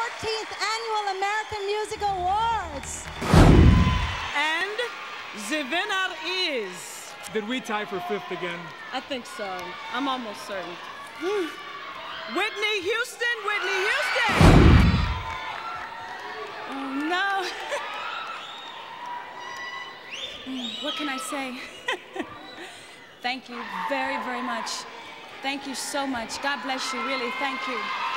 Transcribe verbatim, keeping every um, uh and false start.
fourteenth Annual American Music Awards. And the winner is... Did we tie for fifth again? I think so. I'm almost certain. Whitney Houston, Whitney Houston! Oh, no. What can I say? Thank you very, very much. Thank you so much. God bless you, really. Thank you.